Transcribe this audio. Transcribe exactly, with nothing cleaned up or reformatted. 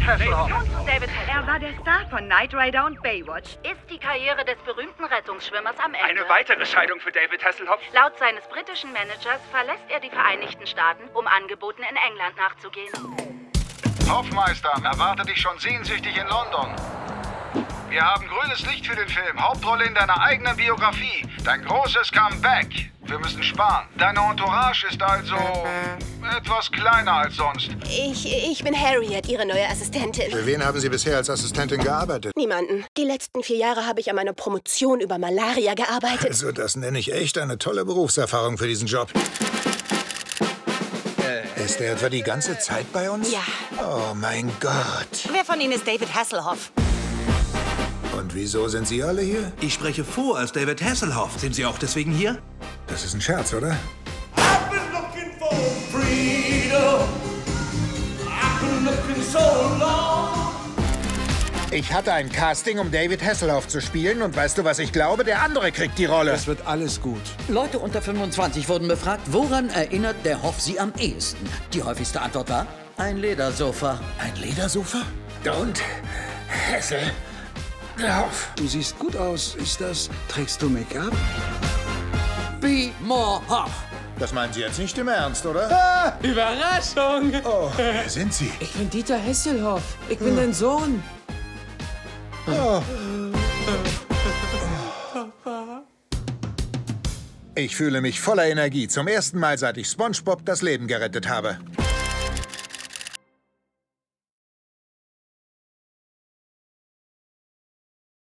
Hasselhoff. Und zu David Er war der Star von Knight Rider und Baywatch. Ist die Karriere des berühmten Rettungsschwimmers am Ende? Eine weitere Scheidung für David Hasselhoff. Laut seines britischen Managers verlässt er die Vereinigten Staaten, um Angeboten in England nachzugehen. Hoffmeister erwartet dich schon sehnsüchtig in London. Wir haben grünes Licht für den Film. Hauptrolle in deiner eigenen Biografie. Dein großes Comeback. Wir müssen sparen. Deine Entourage ist also etwas kleiner als sonst. Ich, ich bin Harriet, Ihre neue Assistentin. Für wen haben Sie bisher als Assistentin gearbeitet? Niemanden. Die letzten vier Jahre habe ich an meiner Promotion über Malaria gearbeitet. Also, das nenne ich echt eine tolle Berufserfahrung für diesen Job. Ist er etwa die ganze Zeit bei uns? Ja. Oh mein Gott. Wer von Ihnen ist David Hasselhoff? Und wieso sind Sie alle hier? Ich spreche vor als David Hasselhoff. Sind Sie auch deswegen hier? Das ist ein Scherz, oder? I've been looking for freedom. I've been looking so long. Ich hatte ein Casting, um David Hasselhoff zu spielen. Und weißt du, was ich glaube? Der andere kriegt die Rolle. Es wird alles gut. Leute unter fünfundzwanzig wurden befragt, woran erinnert der Hoff sie am ehesten? Die häufigste Antwort war, ein Ledersofa. Ein Ledersofa? Und Hassel. Hoff. Du siehst gut aus. Ist das... Trägst du Make-up? Be more Hoff. Das meinen Sie jetzt nicht im Ernst, oder? Ah, Überraschung! Oh, wer sind Sie? Ich bin Dieter Hasselhoff. Ich bin dein Sohn. Oh. Ich fühle mich voller Energie. Zum ersten Mal, seit ich SpongeBob das Leben gerettet habe.